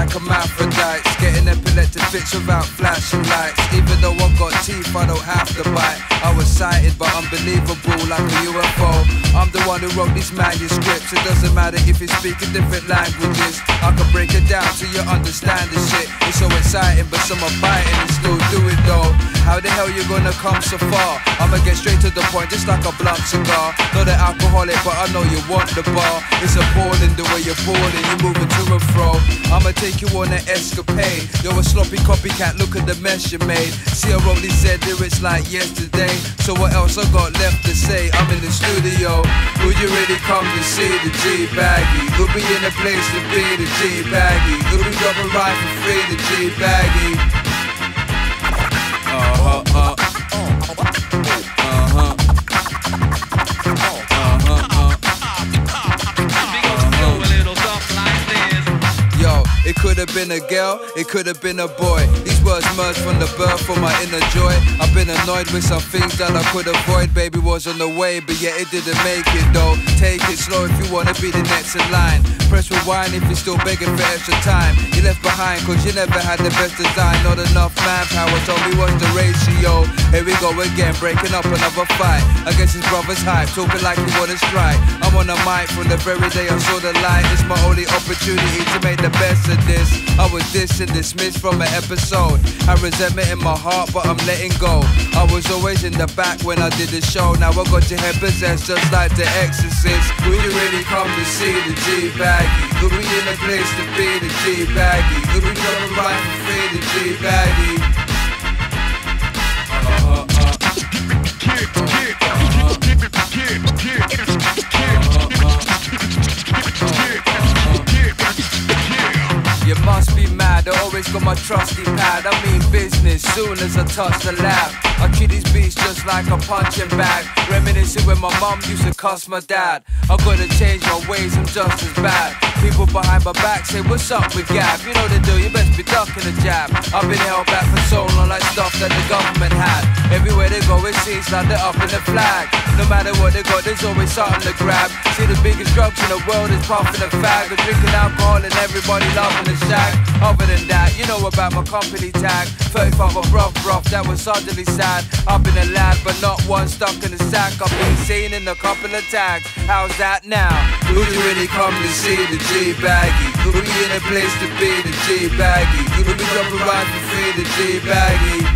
like hermaphrodites, getting epileptic fits without flashing lights. Even though I've got teeth, I don't have to bite. I was sighted but unbelievable like a UFO. I'm the one who wrote these manuscripts. It doesn't matter if you speak in different languages. I can break it down till you understand this shit. It's so exciting, but some are biting and still do it though. How the hell you gonna come so far? I'ma get straight to the point, just like a blunt cigar. Not an alcoholic, but I know you want the bar. It's appalling the way you're balling, you're moving to and fro. I'ma take you on an escapade. You're a sloppy copycat, look at the mess you made. See, I wrote these said lyrics like yesterday. So what else I got left to say? I'm in the studio. Would you really come to see the G-Baggy? We'll be in a place to be the G-Baggy. We'll be dropping right for free, the G-Baggy. It could have been a girl, it could have been a boy. These words merged from the birth of my inner joy. I've been annoyed with some things that I could avoid. Baby was on the way, but yet it didn't make it though. Take it slow if you wanna be the next in line. Press rewind if you're still begging for extra time. You left behind cause you never had the best design. Not enough manpower, told me what's the ratio. Here we go again, breaking up another fight. I guess his brother's hype, talking like he wanna strike. I'm on the mic from the very day I saw the light. It's my only opportunity to make the best of this. I was dissed and dismissed from an episode. Had resentment in my heart, but I'm letting go. I was always in the back when I did the show. Now I got your head possessed just like the Exorcist. Will you really come to see the G-Baggy? Could we in a place to be the G-Baggy? Could we come right for free, the G-Baggy? You must be mad, I always got my trusty pad. I mean business, soon as I touch the lab. I treat these beats just like a punching bag. Reminiscing when my mum used to cuss my dad. I gotta change my ways, I'm just as bad. People behind my back say, what's up with Gab? You know the deal, you best be ducking a jab. I've been held back for so long like stuff that the government had. Everywhere they go it seems like they're up in the flag. No matter what they got, there's always something to grab. See, the biggest drugs in the world is puffing a fag, or drinking alcohol and everybody loving the shack. Other than that, you know about my company tag. 35 of rough, that was suddenly sad. I've been a lad, but not one stuck in the sack. I've been seen in a couple of tags. How's that now? Would you really come to see the G-Baggy? Could we in a place to be the G-Baggy? Could we drop a ride for free, the G-Baggy?